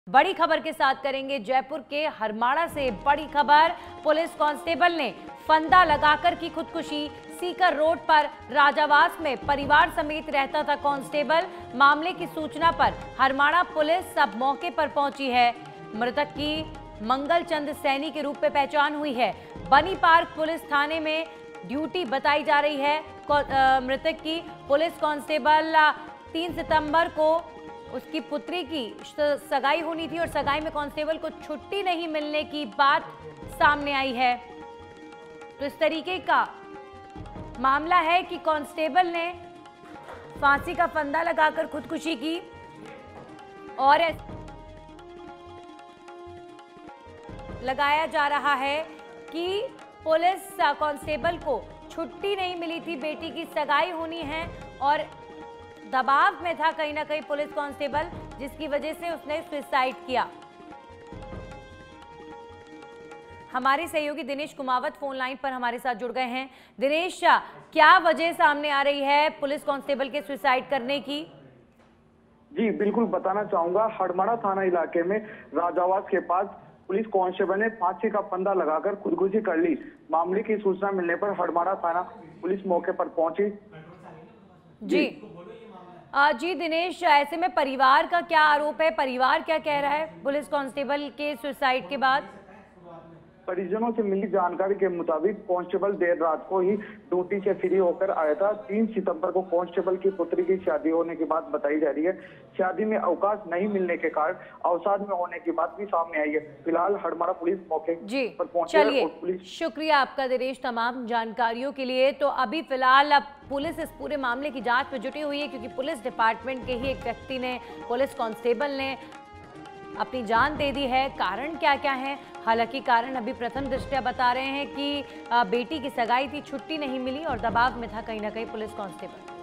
बड़ी खबर के साथ करेंगे जयपुर के हरमाड़ा से बड़ी खबर। पुलिस कांस्टेबल ने फंदा लगाकर की खुदकुशी। सीकर रोड पर राजावास में परिवार समेत रहता था कांस्टेबल। मामले की सूचना पर हरमाड़ा पुलिस अब मौके पर पहुंची है। मृतक की मंगल चंद सैनी के रूप में पहचान हुई है। बनी पार्क पुलिस थाने में ड्यूटी बताई जा रही है। मृतक की पुलिस कांस्टेबल 3 सितंबर को उसकी पुत्री की सगाई होनी थी और सगाई में कांस्टेबल को छुट्टी नहीं मिलने की बात सामने आई है। तो इस तरीके का मामला है कि कांस्टेबल ने फांसी का फंदा लगाकर खुदकुशी की और लगाया जा रहा है कि पुलिस कांस्टेबल को छुट्टी नहीं मिली थी, बेटी की सगाई होनी है और दबाव में था कहीं ना कहीं पुलिस कांस्टेबल, जिसकी वजह से उसने सुसाइड किया। हमारे सहयोगी दिनेश कुमावत फोन लाइन पर हमारे साथ जुड़ गए हैं। दिनेश, क्या वजह सामने आ रही है पुलिस कांस्टेबल के सुसाइड करने की? जी बिल्कुल बताना चाहूंगा। हरमाड़ा थाना इलाके में राजावास के पास पुलिस कांस्टेबल ने फांसी का फंदा लगाकर खुदकुशी कर ली। मामले की सूचना मिलने पर हरमाड़ा थाना पुलिस मौके पर पहुंची। जी दिनेश, ऐसे में परिवार का क्या आरोप है? परिवार क्या कह रहा है पुलिस कांस्टेबल के सुसाइड के बाद? परिजनों से मिली जानकारी के मुताबिक कांस्टेबल देर रात को ही ड्यूटी से फ्री होकर आया था। 3 सितंबर को कांस्टेबल की पुत्री की शादी होने की बात बताई जा रही है। शादी में अवकाश नहीं मिलने के कारण अवसाद में होने की बात भी सामने आई है। फिलहाल हरमाड़ा पुलिस मौके पर पहुंची है। चलिए, शुक्रिया आपका दिनेश तमाम जानकारियों के लिए। तो अभी फिलहाल अब पुलिस इस पूरे मामले की जांच में जुटी हुई है, क्योंकि पुलिस डिपार्टमेंट के ही एक व्यक्ति ने, पुलिस कांस्टेबल ने अपनी जान दे दी है। कारण क्या क्या है? हालांकि कारण अभी प्रथम दृष्टया बता रहे हैं कि बेटी की सगाई थी, छुट्टी नहीं मिली और दबाव में था कहीं ना कहीं पुलिस कांस्टेबल।